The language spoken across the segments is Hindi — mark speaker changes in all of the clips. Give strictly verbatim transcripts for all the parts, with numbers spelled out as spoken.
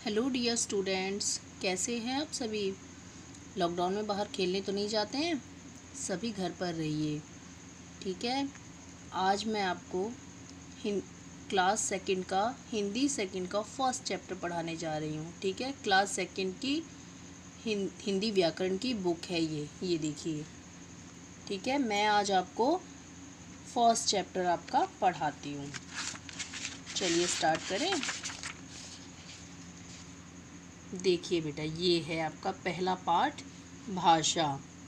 Speaker 1: हेलो डियर स्टूडेंट्स, कैसे हैं आप सभी। लॉकडाउन में बाहर खेलने तो नहीं जाते हैं, सभी घर पर रहिए, ठीक है। आज मैं आपको हिं क्लास सेकंड का हिंदी सेकंड का फर्स्ट चैप्टर पढ़ाने जा रही हूँ, ठीक है। क्लास सेकंड की हिं, हिंदी व्याकरण की बुक है ये ये देखिए, ठीक है। मैं आज आपको फर्स्ट चैप्टर आपका पढ़ाती हूँ। चलिए स्टार्ट करें। देखिए बेटा, ये है आपका पहला पार्ट, भाषा।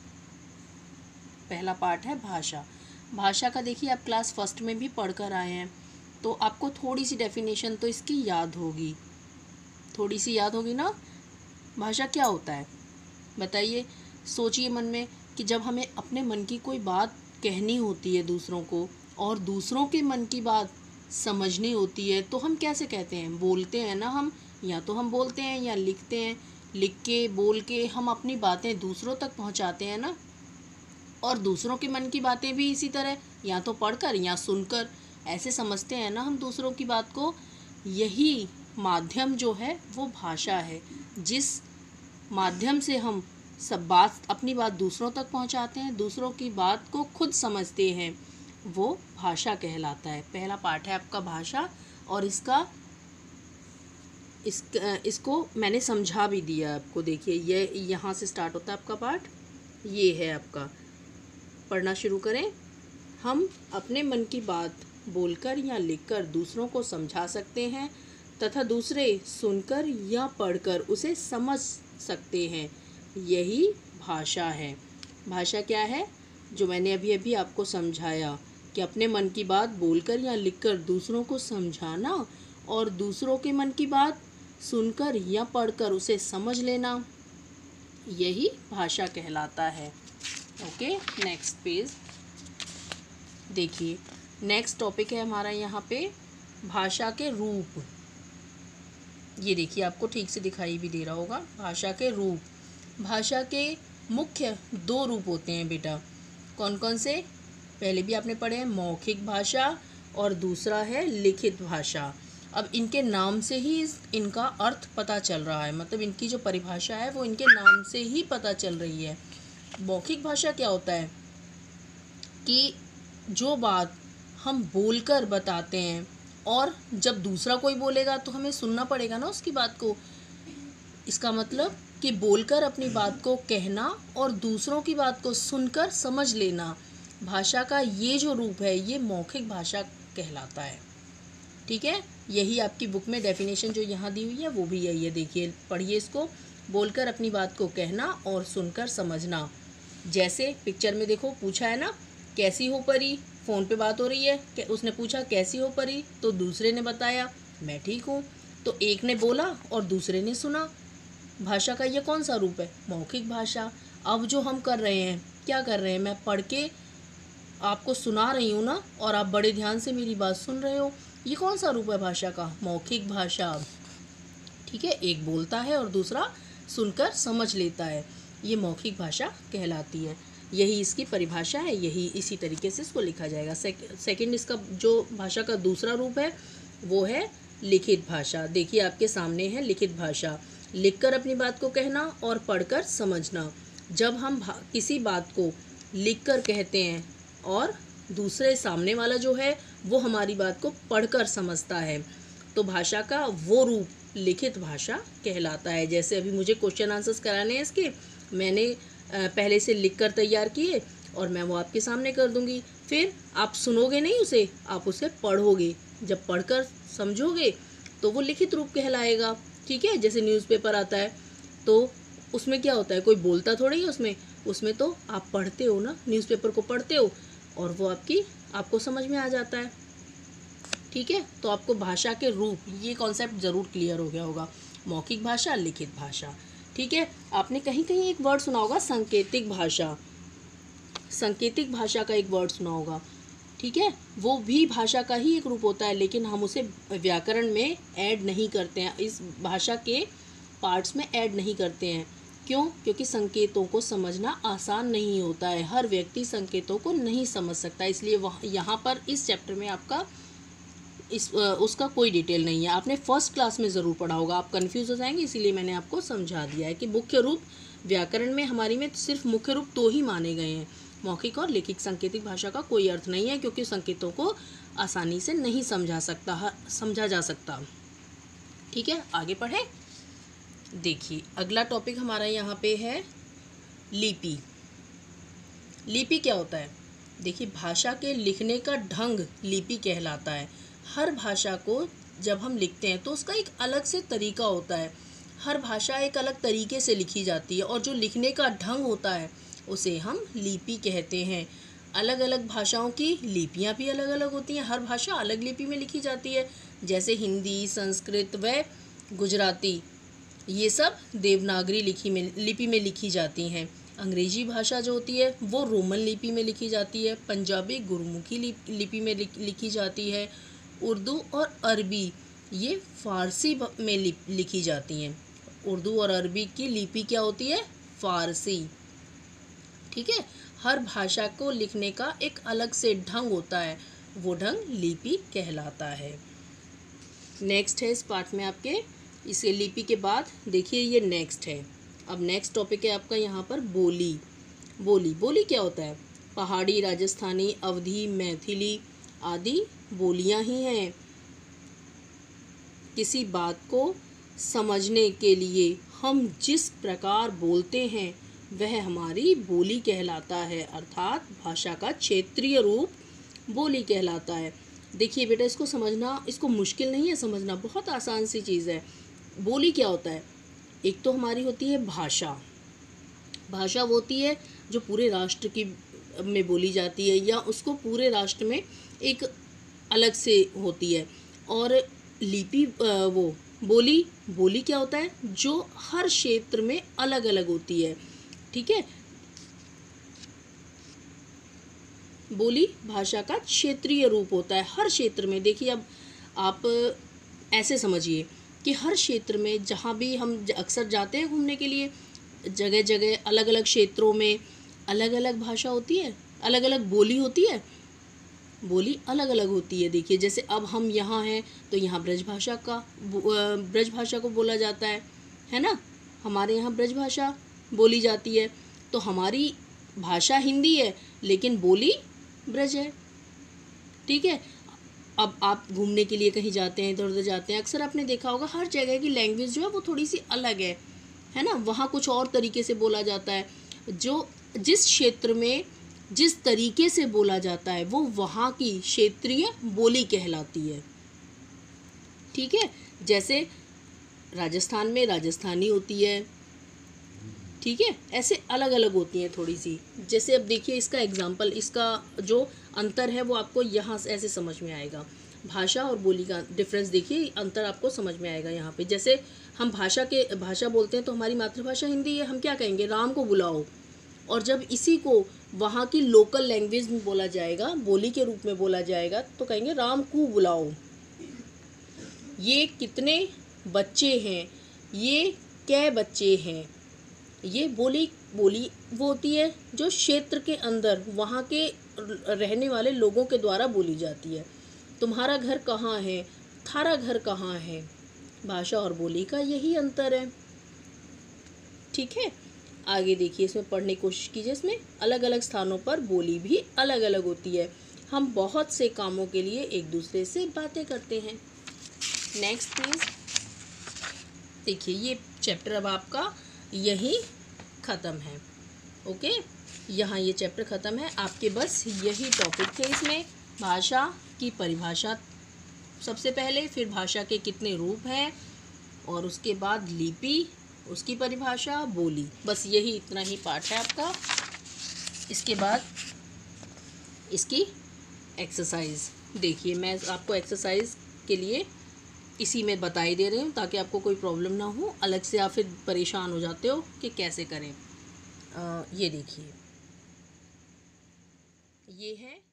Speaker 1: पहला पार्ट है भाषा। भाषा का देखिए आप क्लास फर्स्ट में भी पढ़ कर आए हैं, तो आपको थोड़ी सी डेफिनेशन तो इसकी याद होगी, थोड़ी सी याद होगी ना। भाषा क्या होता है बताइए, सोचिए मन में कि जब हमें अपने मन की कोई बात कहनी होती है दूसरों को, और दूसरों के मन की बात समझनी होती है, तो हम कैसे कहते हैं, बोलते हैं ना हम। या तो हम बोलते हैं या लिखते हैं, लिख के बोल के हम अपनी बातें दूसरों तक पहुंचाते हैं ना। और दूसरों के मन की बातें भी इसी तरह, या तो पढ़कर या सुनकर ऐसे समझते हैं ना हम दूसरों की बात को। यही माध्यम जो है वो भाषा है, जिस माध्यम से हम सब बात अपनी बात दूसरों तक पहुंचाते हैं, दूसरों की बात को खुद समझते हैं, वो भाषा कहलाता है। पहला पार्ट है आपका भाषा, और इसका इस इसको मैंने समझा भी दिया आपको। देखिए ये यहाँ से स्टार्ट होता है आपका पार्ट, ये है आपका। पढ़ना शुरू करें। हम अपने मन की बात बोलकर या लिखकर दूसरों को समझा सकते हैं, तथा दूसरे सुनकर या पढ़कर उसे समझ सकते हैं, यही भाषा है। भाषा क्या है, जो मैंने अभी अभी आपको समझाया कि अपने मन की बात बोलकर या लिखकर दूसरों को समझाना, और दूसरों के मन की बात सुनकर या पढ़कर उसे समझ लेना, यही भाषा कहलाता है। ओके, नेक्स्ट पेज देखिए। नेक्स्ट टॉपिक है हमारा यहाँ पे भाषा के रूप। ये देखिए आपको ठीक से दिखाई भी दे रहा होगा, भाषा के रूप। भाषा के मुख्य दो रूप होते हैं बेटा। कौन कौन से, पहले भी आपने पढ़े हैं, मौखिक भाषा और दूसरा है लिखित भाषा। अब इनके नाम से ही इस इनका अर्थ पता चल रहा है, मतलब इनकी जो परिभाषा है वो इनके नाम से ही पता चल रही है। मौखिक भाषा क्या होता है कि जो बात हम बोलकर बताते हैं, और जब दूसरा कोई बोलेगा तो हमें सुनना पड़ेगा ना उसकी बात को। इसका मतलब कि बोलकर अपनी बात को कहना और दूसरों की बात को सुनकर समझ लेना, भाषा का ये जो रूप है ये मौखिक भाषा कहलाता है, ठीक है। यही आपकी बुक में डेफिनेशन जो यहाँ दी हुई है वो भी यही है। देखिए पढ़िए इसको, बोलकर अपनी बात को कहना और सुनकर समझना। जैसे पिक्चर में देखो, पूछा है ना कैसी हो परी, फ़ोन पे बात हो रही है कि उसने पूछा कैसी हो परी, तो दूसरे ने बताया मैं ठीक हूँ, तो एक ने बोला और दूसरे ने सुना। भाषा का ये कौन सा रूप है, मौखिक भाषा। अब जो हम कर रहे हैं, क्या कर रहे हैं, मैं पढ़ के आपको सुना रही हूँ ना, और आप बड़े ध्यान से मेरी बात सुन रहे हो, ये कौन सा रूप है भाषा का, मौखिक भाषा, ठीक है। एक बोलता है और दूसरा सुनकर समझ लेता है, ये मौखिक भाषा कहलाती है। यही इसकी परिभाषा है, यही इसी तरीके से इसको लिखा जाएगा। सेक, सेकंड इसका जो भाषा का दूसरा रूप है वो है लिखित भाषा। देखिए आपके सामने है लिखित भाषा, लिखकर अपनी बात को कहना और पढ़कर समझना। जब हम किसी बात को लिखकर कहते हैं और दूसरे सामने वाला जो है वो हमारी बात को पढ़कर समझता है, तो भाषा का वो रूप लिखित भाषा कहलाता है। जैसे अभी मुझे क्वेश्चन आंसर्स कराने हैं इसके, मैंने पहले से लिखकर तैयार किए और मैं वो आपके सामने कर दूंगी। फिर आप सुनोगे नहीं उसे, आप उसे पढ़ोगे। जब पढ़कर समझोगे तो वो लिखित रूप कहलाएगा, ठीक है। जैसे न्यूज़पेपर आता है तो उसमें क्या होता है, कोई बोलता थोड़ी है उसमें उसमें तो आप पढ़ते हो ना, न्यूज़पेपर को पढ़ते हो और वो आपकी आपको समझ में आ जाता है, ठीक है। तो आपको भाषा के रूप, ये कॉन्सेप्ट ज़रूर क्लियर हो गया होगा, मौखिक भाषा, लिखित भाषा, ठीक है। आपने कहीं कहीं एक वर्ड सुना होगा सांकेतिक भाषा, सांकेतिक भाषा का एक वर्ड सुना होगा, ठीक है। वो भी भाषा का ही एक रूप होता है, लेकिन हम उसे व्याकरण में ऐड नहीं करते हैं, इस भाषा के पार्ट्स में ऐड नहीं करते हैं। क्यों? क्योंकि संकेतों को समझना आसान नहीं होता है, हर व्यक्ति संकेतों को नहीं समझ सकता, इसलिए वह यहाँ पर इस चैप्टर में आपका इस उसका कोई डिटेल नहीं है, आपने फर्स्ट क्लास में ज़रूर पढ़ा होगा, आप कंफ्यूज हो जाएंगे, इसीलिए मैंने आपको समझा दिया है कि मुख्य रूप व्याकरण में हमारी में सिर्फ मुख्य रूप दो ही माने गए हैं, मौखिक और लिखित। सांकेतिक भाषा का कोई अर्थ नहीं है, क्योंकि संकेतों को आसानी से नहीं समझा सकता समझा जा सकता। ठीक है, आगे पढ़े। देखिए अगला टॉपिक हमारा यहाँ पे है लिपि। लिपि क्या होता है? देखिए भाषा के लिखने का ढंग लिपि कहलाता है। हर भाषा को जब हम लिखते हैं तो उसका एक अलग से तरीका होता है, हर भाषा एक अलग तरीके से लिखी जाती है, और जो लिखने का ढंग होता है उसे हम लिपि कहते हैं। अलग अलग भाषाओं की लिपियाँ भी अलग अलग होती हैं, हर भाषा अलग लिपि में लिखी जाती है, जैसे हिंदी, संस्कृत व गुजराती, ये सब देवनागरी लिखी में लिपि में लिखी जाती हैं। अंग्रेजी भाषा जो होती है वो रोमन लिपि में लिखी जाती है, पंजाबी गुरमुखी लिपि में लिखी जाती है, उर्दू और अरबी ये फ़ारसी में लिखी जाती हैं। उर्दू और अरबी की लिपि क्या होती है? फ़ारसी। ठीक है, हर भाषा को लिखने का एक अलग से ढंग होता है, वो ढंग लिपि कहलाता है। नेक्स्ट है इस पार्ट में आपके, इसे लिपि के बाद देखिए ये नेक्स्ट है। अब नेक्स्ट टॉपिक है आपका यहाँ पर बोली। बोली बोली क्या होता है? पहाड़ी, राजस्थानी, अवधी, मैथिली आदि बोलियाँ ही हैं। किसी बात को समझने के लिए हम जिस प्रकार बोलते हैं वह हमारी बोली कहलाता है, अर्थात भाषा का क्षेत्रीय रूप बोली कहलाता है। देखिए बेटा, इसको समझना, इसको मुश्किल नहीं है समझना, बहुत आसान सी चीज़ है। बोली क्या होता है? एक तो हमारी होती है भाषा। भाषा वो होती है जो पूरे राष्ट्र की में बोली जाती है, या उसको पूरे राष्ट्र में एक अलग से होती है। और लिपि वो बोली बोली क्या होता है? जो हर क्षेत्र में अलग अलग होती है। ठीक है, बोली भाषा का क्षेत्रीय रूप होता है हर क्षेत्र में। देखिए अब आप ऐसे समझिए कि हर क्षेत्र में जहाँ भी हम अक्सर जाते हैं घूमने के लिए, जगह जगह अलग अलग क्षेत्रों में अलग अलग भाषा होती है, अलग अलग बोली होती है, बोली अलग अलग होती है। देखिए जैसे अब हम यहाँ हैं तो यहाँ ब्रज भाषा का ब्रज भाषा को बोला जाता है है ना, हमारे यहाँ ब्रज भाषा बोली जाती है। तो हमारी भाषा हिंदी है लेकिन बोली ब्रज है। ठीक है, अब आप घूमने के लिए कहीं जाते हैं, इधर उधर जाते हैं, अक्सर आपने देखा होगा हर जगह की लैंग्वेज जो है वो थोड़ी सी अलग है है ना, वहाँ कुछ और तरीके से बोला जाता है। जो जिस क्षेत्र में जिस तरीके से बोला जाता है वो वहाँ की क्षेत्रीय बोली कहलाती है। ठीक है, जैसे राजस्थान में राजस्थानी होती है। ठीक है, ऐसे अलग अलग होती हैं थोड़ी सी। जैसे अब देखिए इसका एग्जाम्पल, इसका जो अंतर है वो आपको यहाँ से ऐसे समझ में आएगा। भाषा और बोली का डिफरेंस देखिए, अंतर आपको समझ में आएगा यहाँ पे। जैसे हम भाषा के भाषा बोलते हैं तो हमारी मातृभाषा हिंदी है, हम क्या कहेंगे? राम को बुलाओ। और जब इसी को वहाँ की लोकल लैंग्वेज में बोला जाएगा, बोली के रूप में बोला जाएगा, तो कहेंगे राम को बुलाओ। ये कितने बच्चे हैं, ये कै बच्चे हैं, ये बोली बोली वो होती है जो क्षेत्र के अंदर वहाँ के रहने वाले लोगों के द्वारा बोली जाती है। तुम्हारा घर कहाँ है, थारा घर कहाँ है, भाषा और बोली का यही अंतर है। ठीक है, आगे देखिए, इसमें पढ़ने की कोशिश कीजिए। इसमें अलग अलग स्थानों पर बोली भी अलग अलग होती है। हम बहुत से कामों के लिए एक दूसरे से बातें करते हैं। Next please. देखिए ये चैप्टर अब आपका यही ख़त्म है। ओके, यहाँ ये चैप्टर ख़त्म है, आपके बस यही टॉपिक थे इसमें। भाषा की परिभाषा सबसे पहले, फिर भाषा के कितने रूप हैं, और उसके बाद लिपि, उसकी परिभाषा, बोली, बस यही इतना ही पार्ट है आपका। इसके बाद इसकी एक्सरसाइज देखिए, मैं आपको एक्सरसाइज के लिए इसी में बताई दे रही हूँ ताकि आपको कोई प्रॉब्लम ना हो, अलग से आप फिर परेशान हो जाते हो कि कैसे करें। आ, ये देखिए, ये है